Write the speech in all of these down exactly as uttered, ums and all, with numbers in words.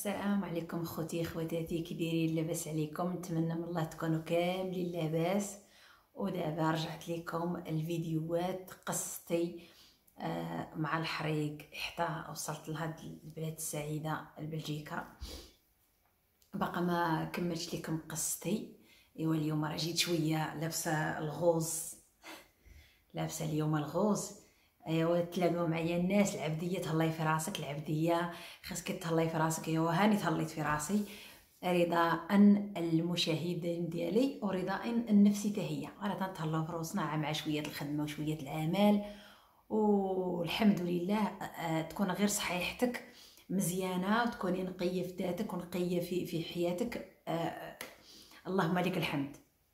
السلام عليكم خوتي خواتاتي، كي دايرين؟ لاباس عليكم؟ نتمنى من الله تكونوا كاملين لاباس. ودابا رجعت لكم الفيديوهات قصتي آه مع الحريق حتى وصلت لهاد البلاد السعيده بلجيكا. باقا ما كملتش لكم قصتي. ايوا اليوم راه جيت شويه لابسه الغوز لابسه اليوم الغوز. ايوا تلاقاو معايا الناس العبديه، تهلاي في راسك العبديه، خاصك تهلاي في راسك. ايوا هاني تهليت في راسي رضاء المشاهدين ديالي ورضاء النفسي حتى هي. راه تنتهلاو في روسنا مع شويه الخدمه وشويه العمل، والحمد لله آه، تكون غير صحيحتك مزيانه وتكوني نقيه في ذاتك ونقيه في في حياتك. آه اللهم لك الحمد.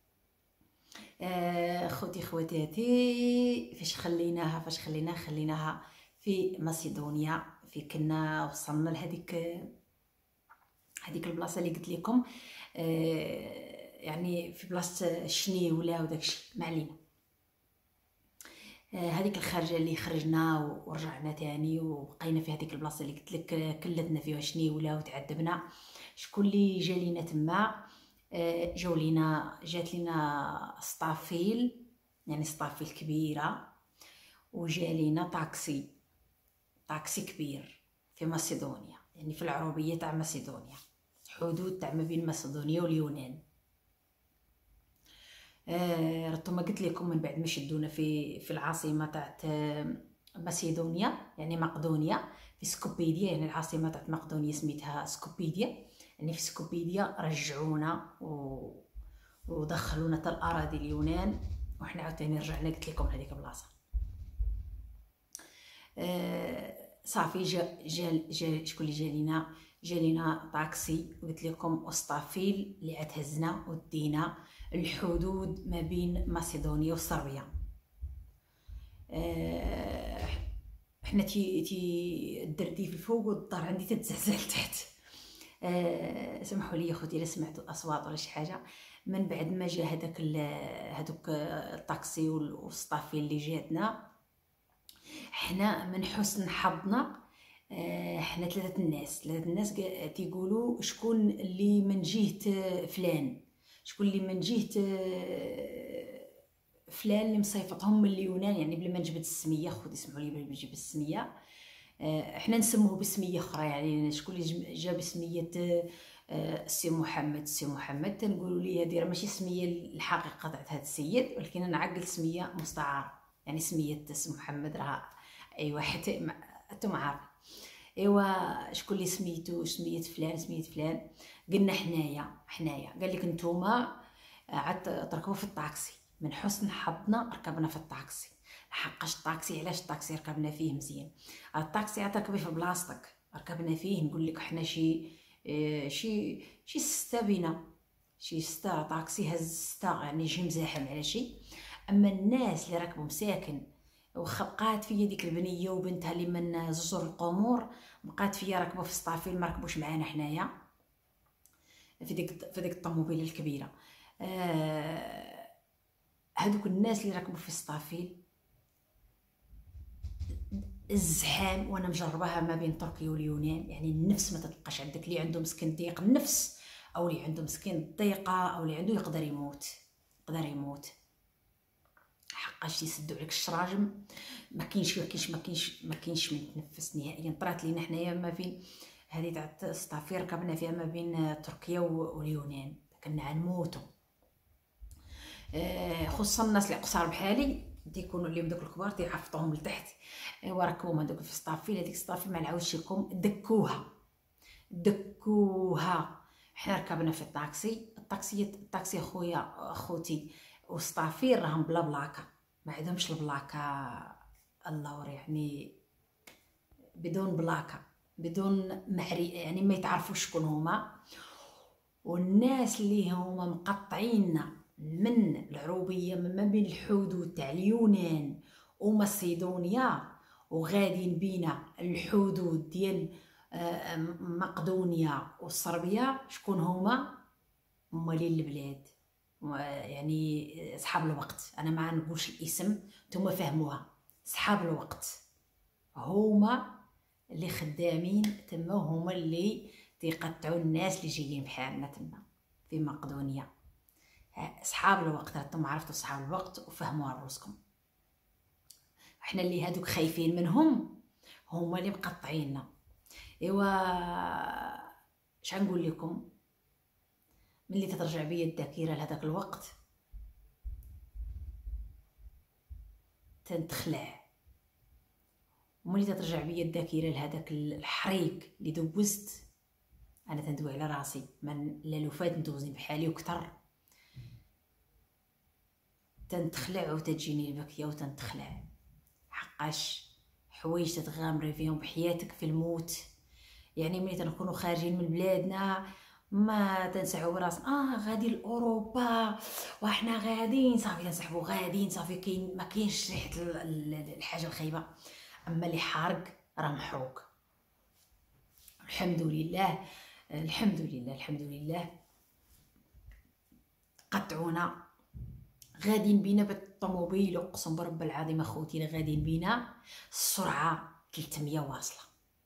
آه خوتي خواتاتي، فاش خليناها فاش خليناها خليناها في ماسيدونيا. في كنا وصلنا لهذيك هذيك البلاصه اللي قلت لكم، آه يعني في بلاصه الشنيوله وداكشي، ما علينا. آه هذيك الخرجه اللي خرجنا ورجعنا تاني وبقينا في هذيك البلاصه اللي قلت لك كلتنا فيها شنيوله وتعذبنا. شكون اللي جا لينا تما؟ جاو لينا جات لينا سطافيل، يعني سطافيل كبيره، وجا لينا طاكسي طاكسي كبير في ماسيدونيا، يعني في العروبيه تاع ماسيدونيا، حدود تاع ما بين ماسيدونيا واليونان. آه رتو ما قلت لكم من بعد ما شدونا في في العاصمه تاع ماسيدونيا، يعني مقدونيا، في سكوبيديا، يعني العاصمه تاع مقدونيا سميتها سكوبيديا. يعني في سكوبيديا رجعونا و... ودخلونا حتى الاراضي اليونان، وحنا عاوتاني رجعنا قلت لكم هذيك البلاصه. آه صافي جا جا جا شكون اللي جا لينا؟ جا لينا طاكسي وقلت لكم وسطافيل اللي عتهزنا ودينا الحدود ما بين ماسيدونيا وصربيا. آه حنا تي تي الدردي في الفوق والدار عندي تتزعزع لتحت. آه سمحوا لي خوتي الا سمعتوا اصوات ولا شي حاجه. من بعد ما جا هذاك هذوك الطاكسي والسطافي اللي جاتنا، حنا من حسن حظنا آه حنا ثلاثه الناس ثلاثه الناس تيقولوا شكون اللي من جهه فلان، شكون اللي من جهه فلان اللي مصيفطهم من اليونان، يعني بلا ما نجبد السميه خوتي اسمحوا لي بلا ما نجبد السميه. احنا نسموه بسميه اخرى، يعني شكون اللي جا بسميه السي محمد السي محمد تنقولوا لي هذه راه ماشي سميه الحقيقه تاع هذا السيد، ولكن انا عقل سميه مستعاره، يعني سميه السي محمد راه ايوا حتى انتم عارفين. ايوا شكون اللي سميتو سميه فلان سميه فلان. قلنا حنايا حنايا قال لك نتوما عاد تركبوا في الطاكسي. من حسن حظنا ركبنا في الطاكسي. حقاش الطاكسي علاش الطاكسي ركبنا فيه مزيان؟ الطاكسي عاد تركبي في بلاصتك، ركبنا فيه نقول لك حنا شي اه شي شي سته بينا، شي سته طاكسي هز سته، يعني شي مزاحم على شي. اما الناس اللي راكبوا مساكن، واخا بقات فيا ديك البنيه وبنتها اللي من زجر القمور، بقات فيا راكبه في السطافيل، ما ركبوش معانا حنايا في ديك في ديك الطوموبيله الكبيره. آه هذوك الناس اللي راكبوا في السطافيل الزحام، وانا مجرباها ما بين تركيا واليونان، يعني النفس ما تتبقاش عندك. اللي عنده مسكين ضيق النفس او اللي عنده مسكين الضيقه او اللي عنده يقدر يموت يقدر يموت حقاش يسدوا عليك الشراجم. ما كاينش ما كاينش ما كاينش ما كاينش من تنفس نهائيا. طرات لينا حنايا ما بين هذه تاع السطافيل ركبنا فيها ما بين تركيا واليونان، كنا غنموتوا. خصوصا الناس اللي قصار بحالي تيكونوا اللي بدوك الكبار تيعفطوهم لتحت. ايوا راكبوهم هذوك في السطافيل. هذيك السطافيل ما نعاودش لكم، دكوها دكوها. حنا ركبنا في الطاكسي الطاكسي الطاكسي خويا اخوتي وسطافيل راهم بلا بلاكه، ما عندهمش البلاكه. الله يعني بدون بلاكه، بدون معري، يعني ما يتعرفوش شكون هما. والناس اللي هما مقطعيننا من العروبيه ما بين الحدود تاع اليونان وماسيدونيا وغاديين بينا الحدود ديال مقدونيا وصربيا، شكون هما؟ مالين البلاد، يعني صحاب الوقت. انا ما نقولش الاسم، نتوما فهموها. صحاب الوقت هما اللي خدامين تما، هما اللي تيقطعوا الناس اللي جايين بحالنا تما في مقدونيا. اصحاب الوقت راكم عرفتوا صحاب الوقت وفهموا روسكم. احنا اللي هادوك خايفين منهم هما اللي مقطعيننا. ايوا اش غنقول لكم، ملي تترجع بيا الذاكره لهداك الوقت تنتخلع، وملي تترجع بيا الذاكره لهداك الحريق اللي دوزت انا تندوي على راسي من لالوفات ندوزين بحالي وكتر، تنتخلع وتجيني البكيه وتنتخلع. حقاش حوايج تتغامري فيهم بحياتك في الموت. يعني ملي تنكونوا خارجين من بلادنا ما تنسحبوا راسنا اه غادي لاوروبا وحنا غاديين صافي، تنسحبوا غاديين صافي، كاين ما كاينش ريحه الحاجه الخايبه. اما اللي حارق راه محروق. الحمد لله الحمد لله الحمد لله قطعونا غاديين بينا بالطوموبيل، اقسم برب العظيم اخوتي غاديين بينا السرعه ثلاثمية واصله،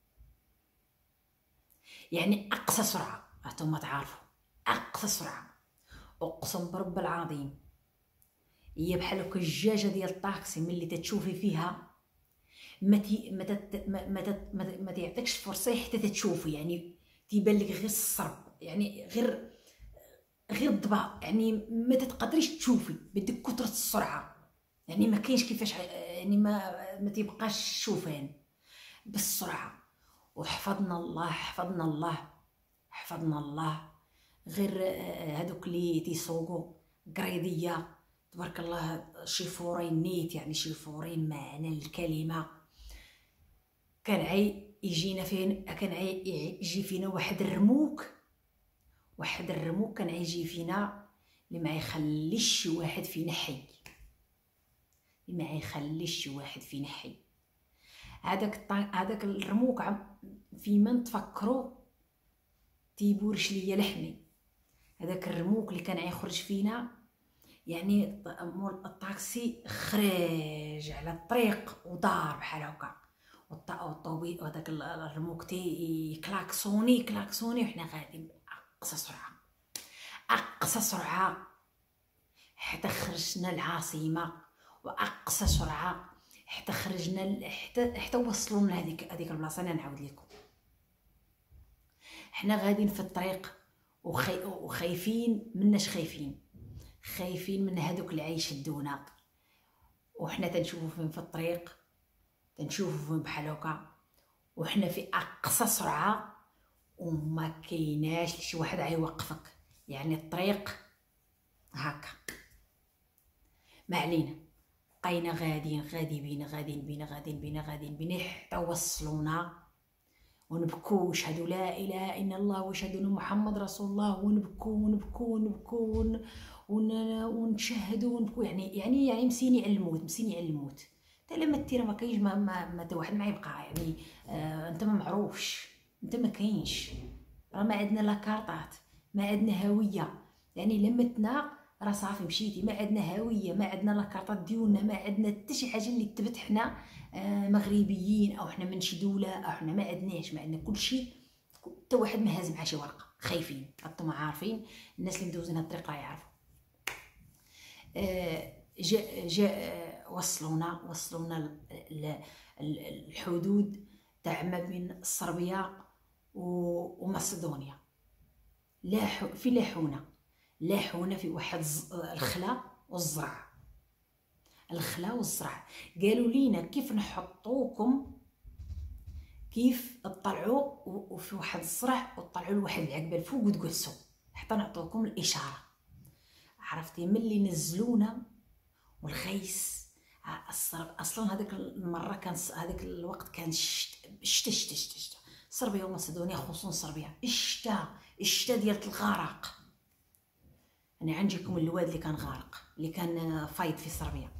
يعني اقصى سرعه هانتوما تعرفوا اقصى سرعه. اقسم برب العظيم هي بحال هكا الجاجه ديال الطاكسي ملي تتشوفي فيها ما تي ما تت ما تت ما تيعطيكش فرصه حتى تتشوفي، يعني تيبان لك غير الصرب، يعني غير غير الضباب، يعني ما تتقدريش تشوفي بدك كثره السرعه، يعني ما كاينش كيفاش، يعني ما ما تيبقاش شوفان بالسرعه. وحفظنا الله حفظنا الله حفظنا الله. غير هادوك اللي تيسوقوا قريضيه تبارك الله شي فورين نيت، يعني شي فورين معنى الكلمه. كان عي يجينا فين، كان عي يجي فينا واحد الرموك، واحد الرموك كان يجي فينا اللي ما يخليش شي واحد فينا حي، اللي ما يخليش شي واحد فينا حي. هذاك هذاك الرموك في من تفكروا تيبورش ليا لحمي. هذاك الرموك اللي كان يخرج فينا، يعني مول الطاكسي خرج على الطريق ودار بحال هكا، والطوبي وهذاك الرموك تي كلاكسوني كلاكسوني وحنا غاديين اقصى سرعه اقصى سرعه حتى خرجنا العاصمه، واقصى سرعه حتى خرجنا حتى حتى وصلونا لهذيك هذيك البلاصه. انا نعاود لكم حنا غاديين في الطريق وخي... وخايفين مناش خايفين خايفين من هذوك اللي عايشدونا، وحنا تنشوفوا فين في الطريق، تنشوفوا فين بحال هكا وحنا في اقصى سرعه وما كايناش شي واحد غيوقفك، يعني الطريق هكا. ما علينا بقينا غاديين غادي بينا غاديين بينا غاديين بينا غاديين بينا حتى وصلونا، ونبكو ونشهدوا لا اله الا الله واشهدوا ان محمد رسول الله، ونبكو ونبكو ونبكو ونشهدوا ونبكو، يعني يعني يعني مسيني على الموت مسيني على الموت. حتى لما التيره ما كاينش ما ما حتى واحد ما يبقى، يعني آه انت ما معروفش، انت ما كاينش، راه ما عندنا لا كارطات، ما عندنا هويه، يعني لمتنا راه صافي مشيتي، ما عندنا هويه، ما عندنا لا كارطات ديالنا، ما عندنا حتى شي حاجه اللي تثبت حنا آه مغربيين او حنا من شي دوله او حنا ما عندناش، ما عندنا كلشي. حتى واحد ما هاز مع شي ورقه، خايفين. انتم عارفين الناس اللي مدوزين هاد الطريق راه يعرفوا. آه جا جا وصلونا وصلونا الحدود تاع ما بين صربيا ومقدونيا. لاحو في لاحونا لاحونا في واحد الخلا والزرع، الخلا والزرع. قالوا لينا كيف نحطوكم، كيف تطلعوا وفي واحد الزرع وتطلعوا لواحد العقبه الفوق وتجلسوا حتى نعطوكم الاشاره. عرفتي ملي نزلونا والغيس اصلا هذيك المره كان هذاك الوقت كان شتا شتا شتا شتا صربيا ومقدونيا، خصوصا صربيا الشتا الشتا ديال الغرق. انا غنجيكم الواد اللي كان غارق اللي كان فايض في صربيا.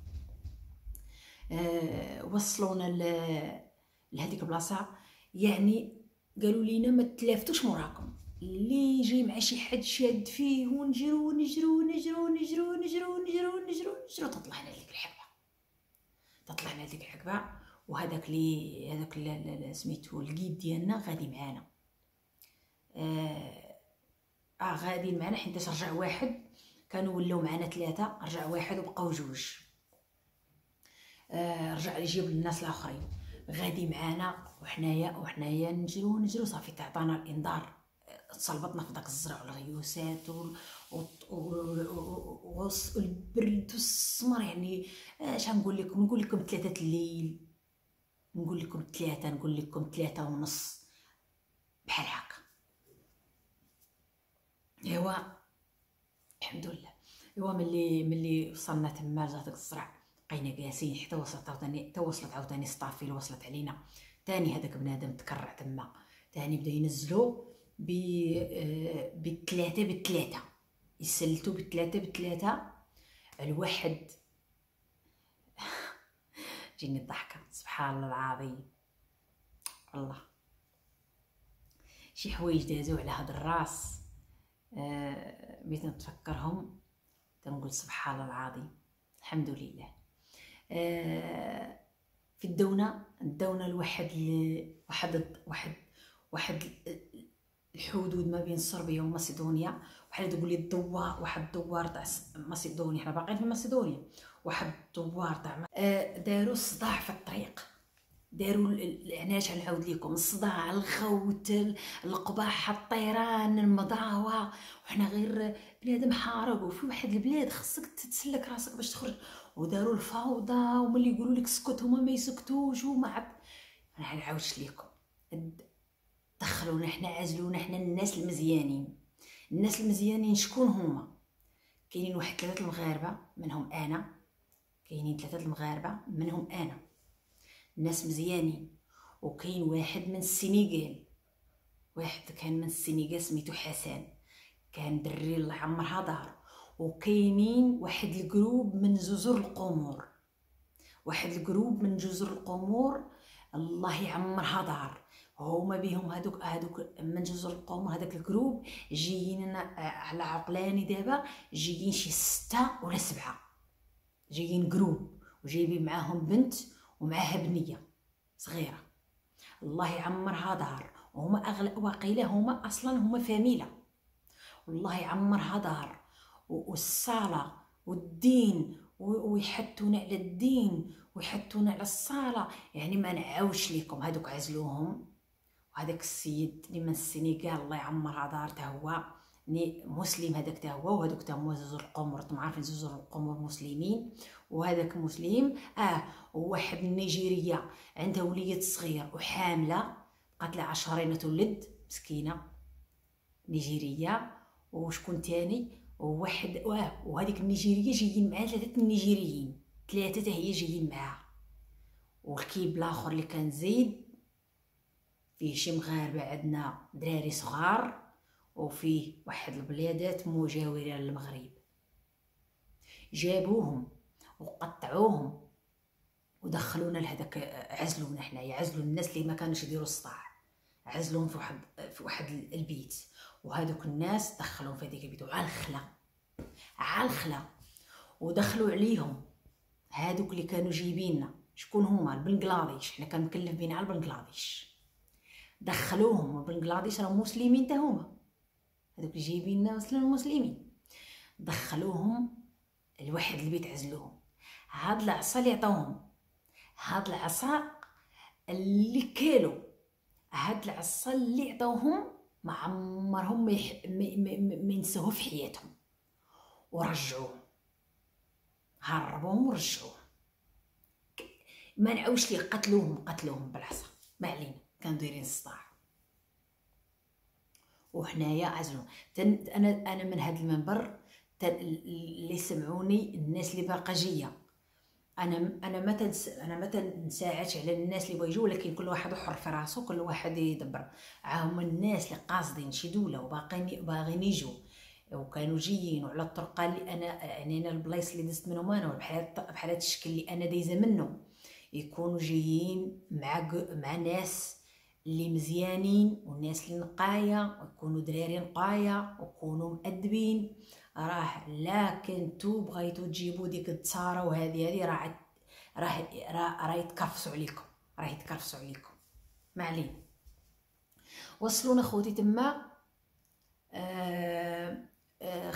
أه وصلونا لهذيك البلاصه، يعني قالوا لينا ما تلافتوش موراكم، اللي يجي مع شي حد شاد فيه ونجرو نجرو نجرو نجرو نجرو نجرو نجرو نجرو تطلعنا لديك الحقبه تطلعنا لديك الحقبه وهذاك اللي هذاك سميتو الكيد ديالنا غادي معانا. راه غاديين معنا، حيت رجع واحد، كانوا ولاو معنا ثلاثه، رجع واحد وبقاو جوج. آه رجع يجيب الناس الاخرين غادي معانا، وحنايا وحنايا نجرو نجرو صافي تعطانا الانذار، تصلبطنا في داك الزرع والغيوسات والبرد والسمر. يعني اش غنقول لكم، نقول لكم ثلاثه الليل، نقول لكم ثلاثه، نقول لكم ثلاثه ونص بحال هكا. ايوا الحمد لله. ايوا ملي ملي وصلنا تما لهداك الزرع بقينا جالسين حتى وصلت عاوتاني، حتى وصلت عاوتاني ستافيل، وصلت علينا تاني هذاك بنادم تكرع تما تاني، بدا ينزلوا ب بثلاثه بثلاثه، يسلتوا بثلاثه بثلاثه. الواحد جيني الضحكه، سبحان الله العظيم. الله شي حوايج دازو على هاد الراس، آه بغيت نتفكرهم تنقول سبحان الله العظيم، الحمد لله. آه في الدونه الدونه الواحد واحد واحد واحد الحدود ما بين صربيا وماسيدونيا، واحد تقول لي الدوار، واحد الدوار تاع ماسيدونيا، حنا باقيين في ماسيدونيا، واحد الدوار تاع آه داروا صداع في الطريق، داروا علاش نعاود لكم، الصداع، الغوت، القباح، الطيران، المضاوه، وحنا غير بنادم حارق. وفي واحد البلاد خصك تتسلك راسك باش تخرج، وداروا الفوضى، وملي يقولوا لك اسكت هما ما يسكتوش، وما عاد انا نعاودش لكم. دخلونا حنا، عزلونا حنا الناس المزيانين. الناس المزيانين شكون هما؟ كاينين واحد ثلاثه المغاربه منهم انا، كاينين ثلاثه المغاربه منهم انا ناس مزيانين. وكاين واحد من السنغال، واحد كان من السنغال سميتو حسن، كان دري الله يعمرها دار. وكاينين واحد الجروب من جزر القمر، واحد الجروب من جزر القمر الله يعمرها دار، هما بهم هادوك هادوك من جزر القمر. هذاك الجروب جايين على عقلاني دابا، جايين شي ستة ولا سبعة، جايين جروب وجايبين معاهم بنت ومعاها بنيه صغيره الله يعمرها دار. وهما اغلى واقيله هما اصلا هما فاميله، والله يعمرها دار. والصلاه والدين، ويحثون على الدين ويحثون على الصلاه. يعني ما نعاوش لكم، هذوك عزلوهم. وهذاك السيد اللي من السنغال الله يعمرها دار تا هو مسلم، هذاك تا هو، وهذوك تا هما جزر القمر، انتم عارفين جزر القمر مسلمين، وهذاك مسلم. اه وواحد النيجيريه عندها وليد صغير وحامله، بقات لها عشرين تولد مسكينه نيجيريه. وشكون تاني؟ وواحد واه وهذيك النيجيريه جايين معها ثلاثه النيجيريين، ثلاثه تا هي جايين معاها. والكيب الاخر اللي كان زيد فيه شي مغاربه عندنا دراري صغار، وفيه واحد البلادات مجاوره للمغرب. جابوهم وقطعوهم ودخلونا لهداك، عزلونا حنايا، عزلوا الناس اللي ما كانوش يديروا الصداع، عزلوهم في واحد في واحد البيت. وهذوك الناس دخلوهم في هذيك البيت على الخلا، على الخلا، ودخلوا عليهم هذوك اللي كانوا جايبيننا. شكون هما؟ البنغلاديش، حنا كان مكلف بينا على البنغلاديش. دخلوهم، البنغلاديش راهم مسلمين تا هما، هذوك اللي جايبيننا اصلا مسلمين. دخلوهم لواحد البيت عزلوهم. هاد العصا اللي عطاوهم، هاد العصا اللي كيلو، هاد العصا اللي عطاوهم ما عمرهم ما, يح... ما... ما... ما ينسوه في حياتهم. ورجعوه، هربوهم ورجعوه. ما نعاوش ليه، قتلوهم قتلوهم بالعصا، ما علينا، كانوا دايرين الصداع. وحنايا عزلوا. تن... انا انا من هذا المنبر تن... اللي سمعوني الناس اللي باقا جايه، انا انا ما تنس... انا ما تنساعدش على الناس اللي بغا يجوا، ولكن كل واحد حر في راسو، كل واحد يدبر. عاهم الناس اللي قاصدين شي دوله وباقيين باغيين يجوا وكانوا جايين، وعلى الطرقه اللي انا يعني انا البلايص اللي دزت منهم انا، بحال بحال هذا الشكل اللي انا دايزه منه، يكونوا جايين مع مع ناس اللي مزيانين والناس اللي نقايه، ويكونوا دراري نقايه ويكونوا مؤدبين. راه لا كنتو بغيتو تجيبوا ديك التساره وهذه هذه راه راه راه يتكرفسوا عليكم، راه يتكرفسوا عليكم. ما علينا. وصلونا خوتي تما. آه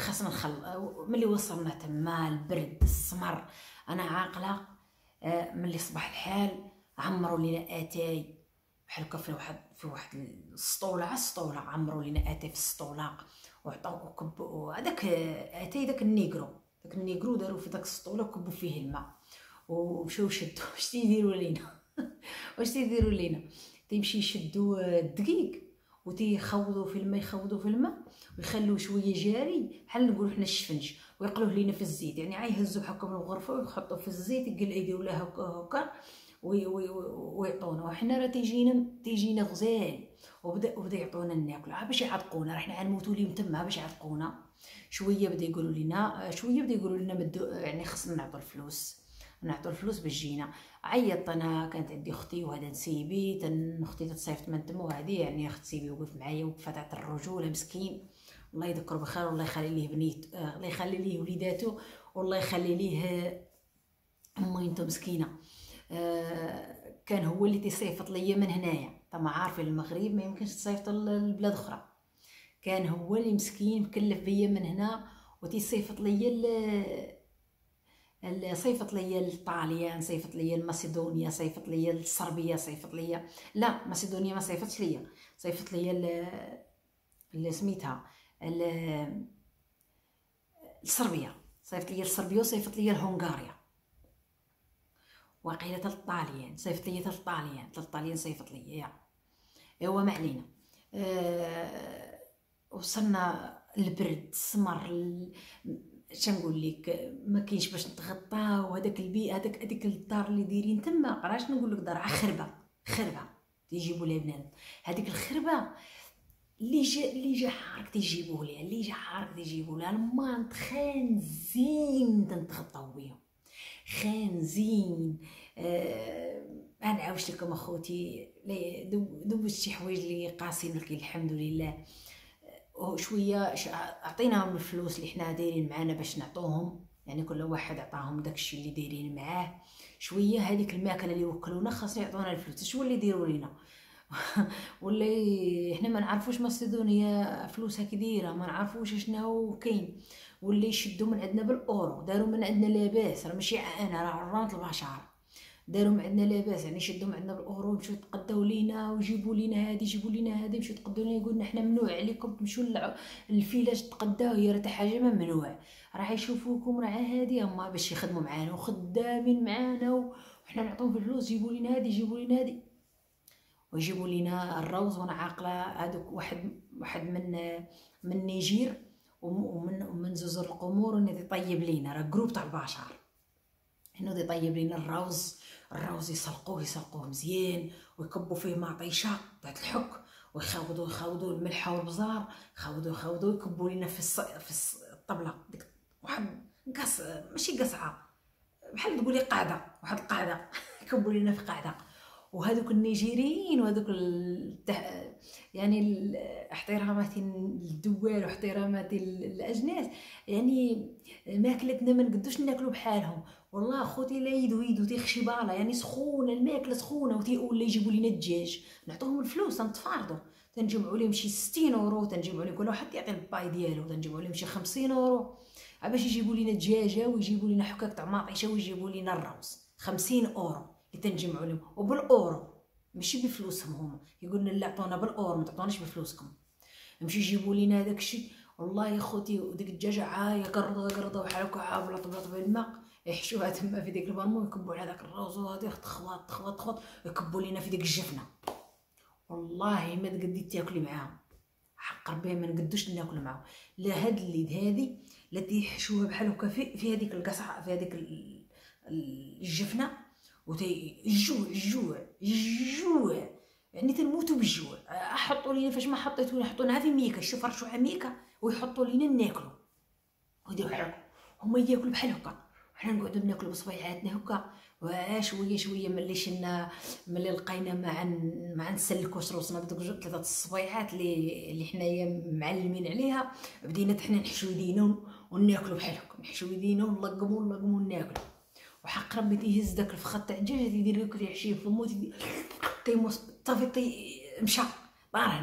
خاصنا نخل. ملي وصلنا تما البرد السمر انا عاقله، ملي صباح الحال عمروا لينا اتاي بحال هكا في واحد في واحد السطوله على السطوله، عمروا لينا اتاي في السطوله وعطاو كبوا هذاك اتاي داك النيغرو داك النيغرو داروا في داك السطوله وكبوا فيه الماء ومشاو شدوا. واش تيديروا لينا واش تيديروا لينا تيمشي يشدوا الدقيق وتيخوضوا في الماء يخوضوا في الماء ويخلوه شويه جاري بحال نقولوا حنا الشفنج ويقلوه لينا في الزيت، يعني عيهزوا بحال هكا من الغرفه ويحطوه في الزيت يديروا له هكا هكا ويعطونا. وحنا راه تيجينا تيجينا غزال وبدا وبدا يعطونا ناكل باش يعتقونا، راه حنا غنموتوا ليهم تما باش يعتقونا. شويه بدا يقولوا لنا شويه بدا يقولوا لنا مدو يعني خصنا نعطوا الفلوس نعطوا الفلوس باش جينا. عيطت انا، كانت عندي اختي وهذا نسيبي تن اختي تتصيفط من تما، وهذه يعني اخت سيبي وقف معايا وقفات تاع الرجوله مسكين، الله يذكره بخير والله يخلي ليه بنيت الله يخلي ليه وليداته والله يخلي ليه امينته مسكينه. آه كان هو اللي تيصيفط ليا من هنايا، طبعا عارفين المغرب ما يمكنش تصيفط لبلاد اخرى، كان هو اللي مسكين مكلف بيا من هنا وتيصيفط ليا صيفط ليا الطاليان، صيفط ليا الماسيدونيا، صيفط ليا الصربيه، صيفط ليا لا ماسيدونيا ما صيفطش ليا، صيفط ليا اللي سميتها الصربيه، صيفط ليا الصربيه وصيفط ليا الهنغاريا، واقيلا تاع الطاليان صيفط ليا تاع الطاليان تاع الطاليان صيفط ليا يا ايوا ما علينا. أه وصلنا البرد السمر شنقول لك ما كاينش باش نتغطاو، هذاك البيئه هذاك هذيك الدار اللي دايرين تما قراش نقول لك دار خربه خربه تيجيبوا لها بنادم، هذيك الخربه اللي جا اللي جا حارك تيجيبوه ليها اللي جا حارك تيجيبوا لها المانط خانزين تنتغطاو بهم خانزين. آه انا عاوش لكم اخوتي دوبت شي حوايج اللي قاسين لك الحمد لله، وشويه عطيناهم الفلوس اللي حنا دايرين معانا باش نعطوهم، يعني كل واحد عطاهم داكشي اللي دايرين معاه شويه. هذيك الماكله اللي وكلونا خاصنا يعطونا الفلوس، شو اللي يديروا لينا واللي حنا ما نعرفوش ماسيدونيا فلوسها كي دايره، ما نعرفوش شنو كاين، واللي يشدوا من عندنا بالاورو، داروا من عندنا لاباس، راه ماشي انا راه عرانت البشر داروا من عندنا لاباس، يعني شدوا من عندنا بالاورو يمشيو يتقداو لينا ويجيبوا لينا هادي يجيبوا لينا هادي يمشيو يتقداو لينا يقولوا لنا حنا ممنوع عليكم تمشيو للفيلاج تقداو، هي راه حاجه ما ممنوع، راح يشوفوكم راه هادي هما باش يخدموا معانا وخدامين معانا وحنا نعطيهم فلوس يجيبوا لينا هادي يجيبوا لينا هادي ويجيبوا لينا الروز. وانا عاقله هذوك واحد واحد من من نيجير ومن من جزر القمور انه يطيب لينا، راه جروب تاع البشر انه يطيب لينا الروز. الروز يسلقوه يسلقوه مزيان ويكبوا فيه مطيشه تاع الحك ويخاوضوا يخاوضوا الملحه والبزار، خاوضوا يخاوضوا يكبوا لينا في الص... في الص... الطبله ديك واحد قص ماشي قصعه بحال تقولي قاعده واحد القاعده يكبوا لينا في قاعده. وهذوك النيجيريين وهذوك التح... يعني احتراماتي للدول واحتراماتي للاجناس، يعني ماكلتنا ما نقدوش ناكلو بحالهم والله اخوتي، لا يدو يدو تيخشي بالا يعني سخونه الماكله سخونه ولا يجيبوا لنا الدجاج نعطوهم الفلوس نتفارضوا، تنجمعوا لهم شي ستين اورو، تنجمعوا لهم كل واحد يعطي الباي ديالو، تنجمعوا لهم شي خمسين اورو باش يجيبوا لنا دجاجه ويجيبوا لنا حكاك تاع ماطيشه ويجيبوا لنا الروز خمسين اورو اللي تنجمعوا لهم وبالاورو ماشي بفلوسهم هما، يقولنا لا عطونا بالاورو ما تعطوناش بفلوسكم، يمشي يجيبوا لنا هذاك الشيء والله يا خوتي. وديك الدجاجه عايه قرضه قرضه بحال هكا عابله طبلط بالماء يحشوها تما في ديك البرمو ويكبوا على داك الروز وهادي تخوات تخوات تخوات ويكبوا لينا في ديك الجفنه، والله ما تقدي تاكلي معاهم حق ربي ما نقدوش ناكل معاهم، لا هاد اللي هادي لا تيحشوها بحال هكا في في هذيك القصعه في هذيك الجفنه وتي الجوع الجوع الجوع يعني تنموتوا بالجوع. حطوا لينا فاش ما حطيتونا حطونا في ميكا، شوف رشوا ميكا ويحطوا لينا ناكلوا وديو بحال هما ياكلوا بحال هكا وحنا نقعدوا ناكلوا بصبيعاتنا هكا وشويه شويه ملي شنا ملي لقينا ما ما نسلكوا روسنا بدوك جوج ثلاثه الصبيعات اللي اللي حنايا معلمين عليها، بدينا حنا نحشو يدينا وناكلوا بحال هكا نحشو يدينا ونلقموا ونلقموا وناكلوا. وحق ربي تيهز داك الفخاد تاع الدجاج تيدير لك تيحشيه في فمو تيموس صافي تي مشى طار هنا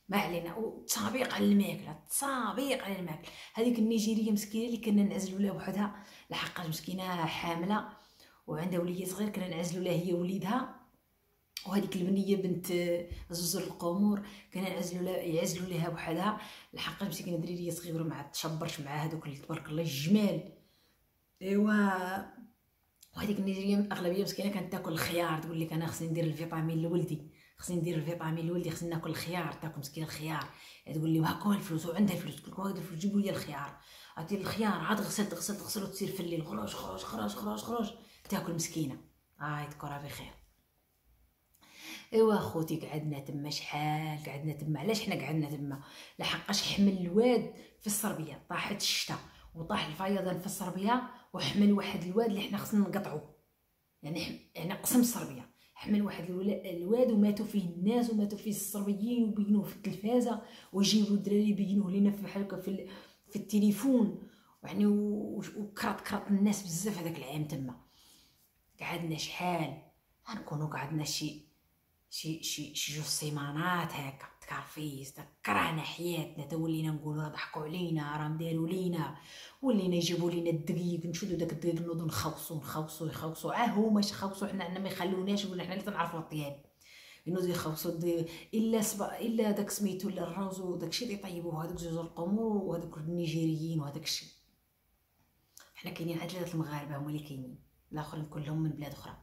ما علينا. والتصابيق على الماكله، التصابيق على الماكله. هذيك النيجيريه مسكينه اللي كنا نعزلوا لها وحدها، لحقاش مسكينه حامله وعندها وليد صغير، كنا نعزلوا لها هي وليدها. وهذيك البنيه بنت زوزر القمور كنا نعزلوا لها يعزلوا لها بوحدها، لحقاش مسكينه دريريه صغيره ما عاد تشبرش مع هذوك تبارك الله الجمال. ايوا وهذيك النيجيريه الاغلبيه مسكينه كانت تاكل الخيار، تقول لك انا خصني ندير الفيتامين لولدي، خصني ندير الفيتامين لولدي، خصني ناكل الخيار. تاكل مسكينه الخيار، تقول لي هاكو الفلوس وعندها الفلوس، تقول لك هاك الفلوس جيبوا لي الخيار. عطي الخيار عاد غسل تغسل تغسل وتصير في الليل خروج خروج خروج خروج خروج تاكل مسكينه. هاي تذكرها بخير. ايوا خوتي قعدنا تما شحال قعدنا تما. علاش حنا قعدنا تما؟ لحقاش حمل الواد في الصربيه، طاحت الشتا وطاح الفيضان في الصربيه، وحمل واحد الواد اللي حنا خصنا نقطعو، يعني يعني قسم الصربيه. حمل واحد الواد وماتوا فيه الناس وماتوا فيه الصربيين وبينوه في التلفازه، ويجيبوا الدراري بينوه لينا في بحال هكا في, في التليفون، يعني وكرات كرات الناس بزاف هذاك العام تما. قعدنا شحال غنكونوا قعدنا شي شي شي شي جوج سيمانات هكا. تكرفيس كرهنا حياتنا، تولينا نقولوا راه ضحكوا علينا، راه داروا لينا، ولينا يجيبوا لينا الدقيق، نشدوا داك الدقيق نوضوا نخوصوا نخوصوا يخوصوا. اه هما يخوصوا، حنا عندنا ما يخلوناش، ولا حنا اللي تنعرفوا الطياب ينوضوا يخوصوا الدقيق. الا سبا الا داك سميتو الا الروز وداكشي اللي يطيبوه هذوك زوج القمور وهذوك النيجيريين وهذاك الشيء. حنا كاينين عاد ثلاثه المغاربه هما اللي كاينين، الاخرين كلهم من بلاد اخرى.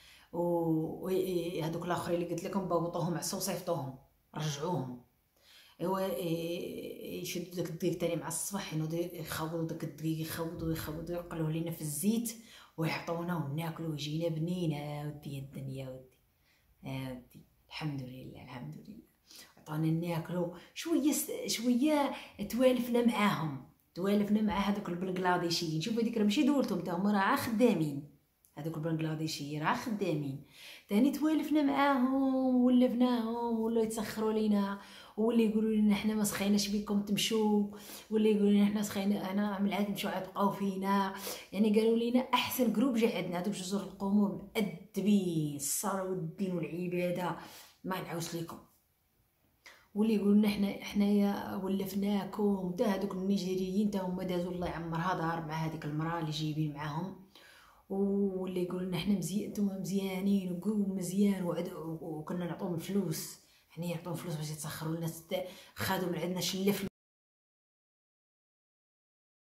وهذوك الاخرين اللي قلت لكم بوطوهم عصا وصيفطوهم رجعوهم. ايوا يشدوا داك الدقيق تاني مع الصباح، ينوضوا يخوضوا داك الدقيق، يخوضوا يخوضوا يقلوه لينا في الزيت ويحطونا وناكلوا ويجينا بنينه. ودي الدنيا ودي ودي الحمد لله الحمد لله عطانا ناكلوا شويه شويه. توالفنا معاهم، توالفنا مع هذوك البنغلاديشيين. شوفوا هذيك راه ماشي دولتهم، تا هما راه خدامين، هذوك البنغلاديشيين راه خدامين. تاني توالفنا معاهم ولفناهم، ولا يتسخروا لينا، ولا يقولوا لنا حنا ما سخيناش بكم تمشوا، ولا يقولوا لنا حنا سخينا انا من العاد نمشيو عاد بقاو فينا. يعني قالوا لنا احسن جروب جا عندنا هذوك جزر القمور مؤدبين، الصلاه والدين والعباده ما نعاوش لكم. واللي يقولوا لنا حنا حنايا ولفناكم. تا هذوك النيجيريين تا هما دازوا الله يعمرها دار مع هذيك المراه اللي جايبين معاهم، واللي يقولوا لنا حنا مزيان نتوما مزيانين وقوم مزيان، وكنا نعطوهم الفلوس، حنا نعطوهم فلوس باش يتسخروا لنا. خادوا من عندنا شله